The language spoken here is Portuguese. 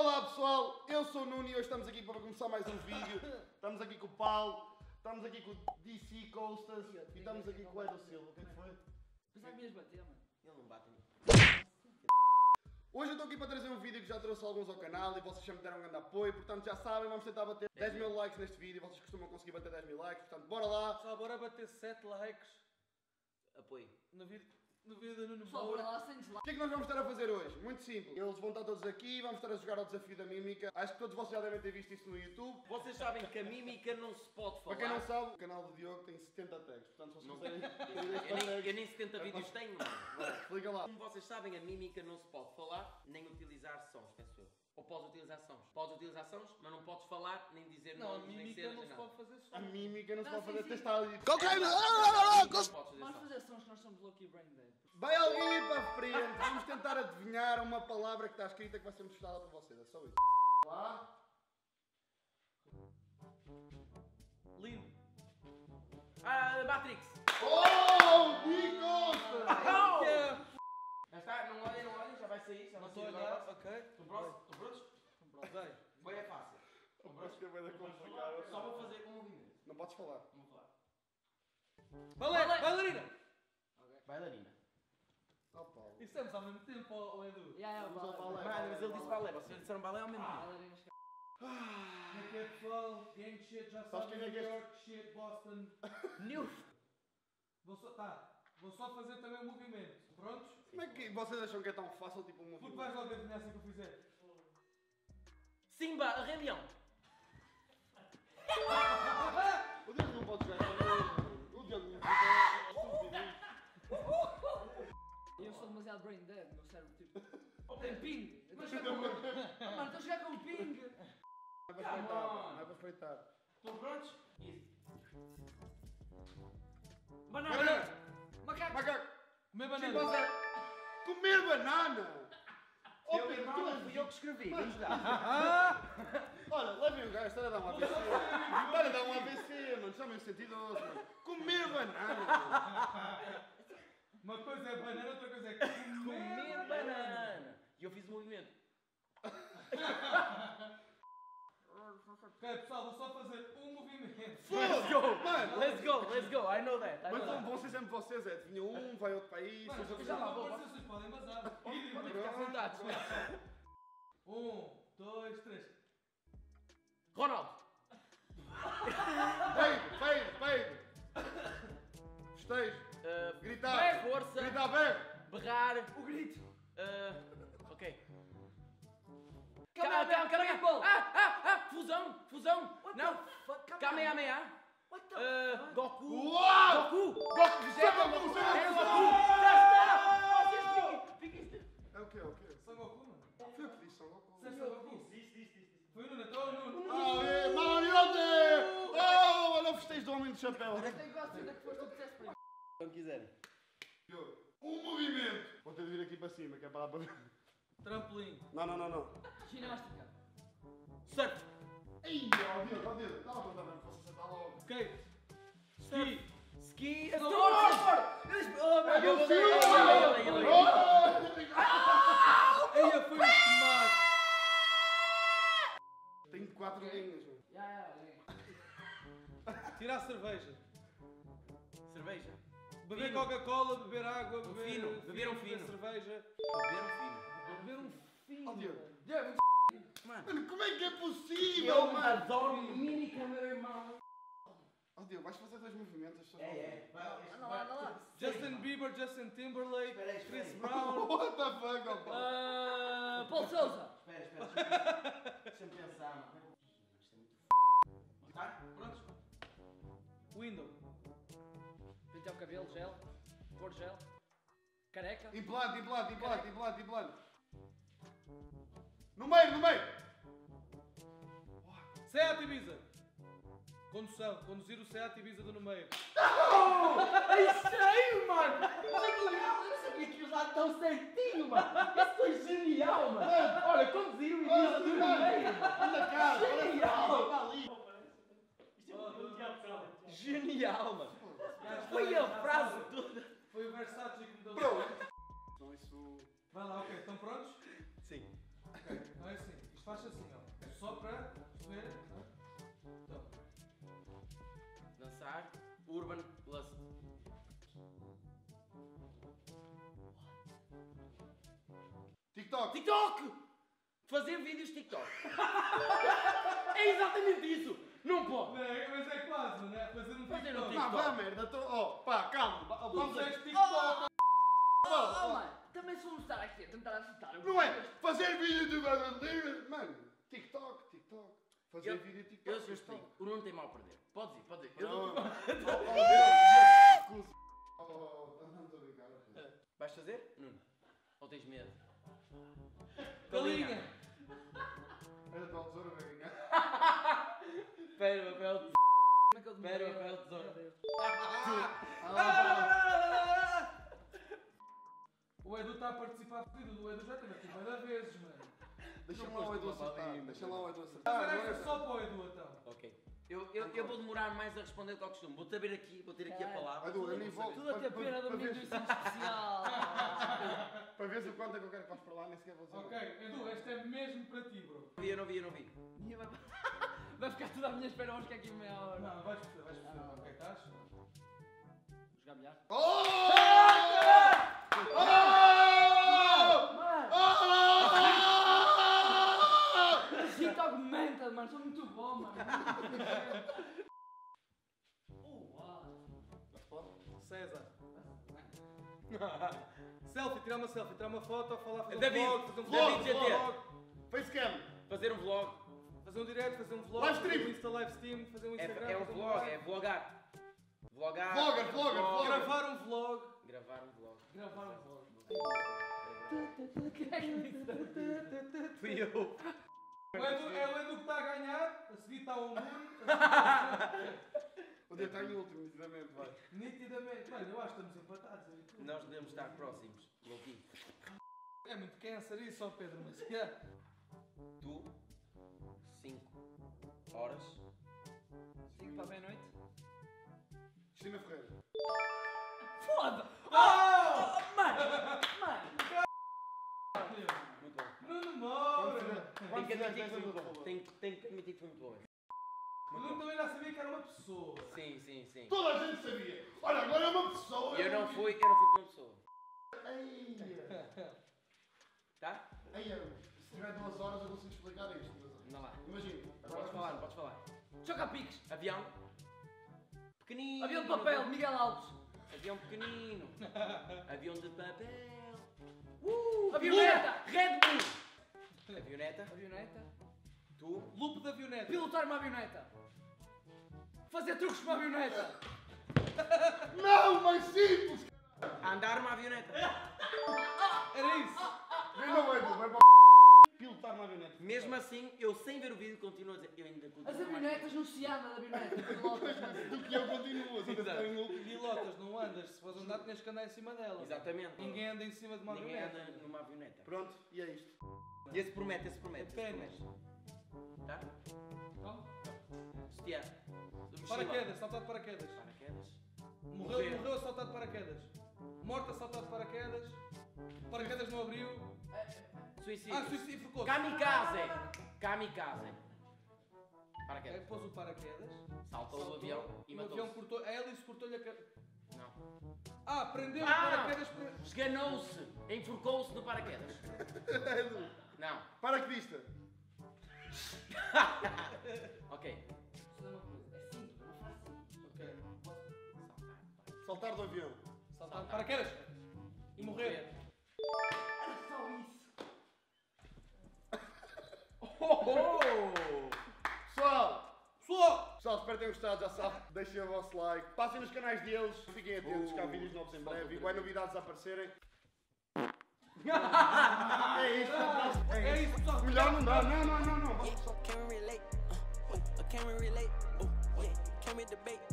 Olá pessoal, eu sou o Nuno e hoje estamos aqui para começar mais um vídeo. Estamos aqui com o Paulo, estamos aqui com o DC Coasters e estamos aqui com o Edo Silva. O que é que foi? Pensava que ias bater, mano. Ele não bate nisso. Hoje eu estou aqui para trazer um vídeo que já trouxe alguns ao canal e vocês já me deram um grande apoio, portanto já sabem, vamos tentar bater 10 mil likes neste vídeo, vocês costumam conseguir bater 10 mil likes, portanto bora lá. Pessoal, bora bater 7 likes Apoio. no vídeo do Nuno Pessoal, bora Moura. lá sem dislike. O que é que nós vamos estar a fazer hoje? Muito simples. Eles vão estar todos aqui, vamos estar a jogar ao desafio da mímica. Acho que todos vocês já devem ter visto isso no YouTube. Vocês sabem que a mímica não se pode Para falar. quem não sabe, o canal do Diogo tem 70 tags, portanto se vocês quiserem Eu nem 70 vídeos tenho, mano. explica lá. Como vocês sabem, a mímica não se pode falar, nem utilizar sons, penso eu. Ou podes utilizar sons. Podes utilizar sons, mas não podes falar, nem dizer Não, a nomes, nem mímica cenas, não nem se nada. pode fazer A som. mímica não se Não, pode sim, fazer sim. testar ali. Não podes fazer Vamos sons. fazer sons que nós somos low-key brain dead. Vai ali para a frente, vamos tentar adivinhar uma palavra que está escrita que vai ser testada por vocês, é só isso. Lá. Lindo. Matrix! Oh, Nicosta! Já está, não olhem, já vai sair, já Não vai estou a sair olhar, agora. ok. Estão prontos? Vai. Bem é fácil. Acho que é bem complicado. Só vou fazer um movimento. Não podes falar. Vamos falar. Bailarina. Bailarina. Oh, Paulo. E estamos ao mesmo tempo, ó Edu. Vamos ao balé. Mano, mas ele disse balé, vocês disseram balé ao mesmo tempo. Bailarinas. Como é que é, pessoal? Gang shit, já Sabes sabem. quem é que New é York shit, Boston. New. Vou só fazer também um movimento. Prontos? Como é que vocês acham que é tão fácil tipo um Porque movimento? vais logo adivinhar assim que eu fizer. Simba, a Rei Leão. O Diogo não pode jogar. O Diogo não pode Eu sou demasiado brain dead, meu cérebro tipo. Tem ping! Eu estou a jogar com. Mano, estou a jogar com ping! Não é para espreitar, não é para espreitar. Estão prontos? Isso. Banana! Macaco! Macaco! Comer Sim, banana. você- Comer banana! Oh, Pedro, tu és Fui eu que escrevi, vamos lá. Olha, levem o gajo, está a dar um AVC. Está a dar um AVC, mano. Chamem o 112, mano. Comer banana! Uma coisa é banana, outra coisa é Comer banana. E eu fiz o movimento. Ok, pessoal, vou só fazer um movimento. Let's go! Mano. Let's go, I know that. Mas vão ser sempre vocês, é. Adivinha um, vai outro país. Mano, vocês já vão- lá vou aparecer, vocês podem bazar. Podem ficar sentados. 1, 2, 3. Ronaldo. Peido! Festejo! Gritar! Bem, força. Gritar bem! Berrar. O grito! Ok. Kamehameha! Fusão. Não. Kamehameha. What the fuck? Goku. Uau! Goku. Samba, É Goku! É o quê? São Goku, mano. Foi o que disse, São Goku. Você é São Goku? Foi o Nuno, então o Nuno. Aê, Mariote! Oh, olha o festejo do homem de chapéu. Eu tenho quase certeza que foste tu que disseste primeiro. Quando quiserem. Um movimento! Vou ter de vir aqui para cima, que é para lá para ver. Trampolim. Não. Ginástica. Surf. Ei, ó Deus, estava a contar mesmo que você sentar logo. Ok. Ski. Ski. Snowboard! Oh, meu Deus. Eia, foi um tomate. Tenho 4 linhas, mano. Tirar cerveja. Cerveja. Beber Fino. Coca-Cola, beber água, beber Fino. Beber um beber fino. cerveja. Beber um fino. Beber um fino. Ó Deus. Diego, Mano, como é que é possível, Eu mano? adoro mímica, meu irmão. Ó Deus, vais fazer 2 movimentos, as pessoas anda lá. Justin Bieber, Justin Timberlake, Espera aí, Chris espera aí. Brown. What the fuck, ó pá? Paulo Souza! Espera. Deixa-me pensar, mano. Isto é muito Tá? Prontos? Window. Pentear o cabelo, gel. Cor gel. Careca. Implante. No meio! Seat Ibiza. Condução. Conduzir o Seat Ibiza do no meio. É sério, mano! Eu não sabia que usar tão certinho, mano! Isso foi genial, mano! Olha, conduzir o Ibiza do meio! Anda cá, Genial! para ali. Genial, mano! Foi a frase toda! Foi o Versace que me deu. Pronto. Então isso... Vai lá, ok. Estão prontos? Sim. Ok. Então é assim. Isto faz assim, ó. Só para perceber. Então. Dançar. Urban Lust. TikTok. TikTok! Fazer vídeos TikTok. É exatamente isso. Não pode. Não, mas é quase, não é? Fazer um Fazer um TikTok. Não, vá merda. Pá, calma. Vamos Fazes a... TikTok. Oh, mano, também se vamos estar aqui a tentar acertar. Não é? Fazer vídeo de... Mano, TikTok. Fazer vídeo TikTok. Eu explico. O Nuno tem mal a perder. Podes ir. Eu Não. dou-te- Não estou a brincar. Vais fazer? Nuno. Ou tens medo? Galinha. Era tal tesoura, vai ganhar. Espera, papel. Como é que eu Espera, papel, tesoura. O Edu está a participar fodido. O Edu já teve aqui várias vezes, mano. Deixa-me lá o Edu acertar. Deixa-me lá o Edu Mas acertar. era esta só para o Edu, então. Ok. Eu vou demorar mais a responder do que ao costume. Vou ter aqui a palavra. Edu, eu nem vou. Tudo a ter pena da minha intuição especial. Para ver o quanto é que eu quero que vais para lá, nem sequer vou dizer. Ok, Edu, este é mesmo para ti, bro. Eu não vi. E vai ficar tudo à minha espera, vamos ficar aqui meia hora. Não, vais perceber. Ok, estás? Jogar bilhar. Oh! TikTok mental, mano, sou muito bom, mano. Uau. César. Selfie, tirar uma selfie, tirar uma foto, falar, fazer um David, vlog, fazer um David GT. vlog, Facecam. Fazer um vlog. fazer um direct, fazer um vlog, Live stream. fazer um Insta live stream, fazer um Instagram. É um fazer vlog, é vlogar. Vlogar. Vlogger. Gravar um vlog. Gravar um vlog. Gravar um vlog. Fui eu. É o Edu que está a ganhar, a seguir está o Nuno. O dedo está em último, nitidamente, vai. Nitidamente. Mano, eu acho que estamos empatados. Nós devemos estar próximos. Louquinho. É muito câncer isso, ó Pedro, mas é. Tu, 5 horas. 5 para a meia-noite. Cristina Ferreira. Foda! Mano! Muito bom. Nuno Moura! Tem que admitir que foi muito bom. Tem que admitir que foi muito bom. O Nuno também já sabia que era uma pessoa. Sim. Toda a gente sabia. Olha, agora é uma pessoa. Eu não fui com uma pessoa. Tá? Ei, se tiver 2 horas eu consigo explicar isto. Anda lá. Imagina. Podes falar. Choca-piques! Avião. Pequenino. Avião de papel, Miguel Alves! Avião pequenino. Avião de papel. Avioneta! Red Bull. Avioneta. Avioneta. Tu. Loop da avioneta. Pilotar uma avioneta! Fazer truques com uma avioneta! Não, mais simples. Andar uma avioneta. Era isso. Vem não, Edu, vai para pilotar uma avioneta. Mesmo assim, eu sem ver o vídeo continuo a dizer. Eu ainda continuo As avionetas não se anda de avioneta, pilotas, mas... Do que eu continuo, assim, Exato. em último. Pilotas, não andas. Se fores andar, tinhas que andar em cima dela. Exatamente. Ninguém anda em cima de uma Ninguém avioneta. anda numa avioneta. Pronto, e é isto. E esse promete. Apenas. Tá? Então, Sutiã. paraquedas, saltar de paraquedas. Paraquedas. Morreu a saltar de paraquedas. Morto a saltar de paraquedas. Paraquedas não abriu. Suicídio. Suicídio ficou. Kamikaze. Aí Paraquedas. pôs o paraquedas. Saltou do avião e o avião matou-se. cortou. A hélice cortou-lhe a cabeça. Não. Prendeu o paraquedas. Esganou-se. Enforcou-se no paraquedas. Edu, Não. paraquedista. Ok. Só uma coisa, é simples, não faz assim. Ok. Saltar do avião. Saltar de paraquedas. E morrer. Era só isso. Pessoal, espero que tenham gostado, já sabe. Deixem o vosso like. Passem nos canais deles. Fiquem atentos que há vídeos novos em breve. E vai novidades a aparecerem. É isto. É isso, pessoal. Melhor não dá. Não. Can we relate? Can we relate? Can we debate?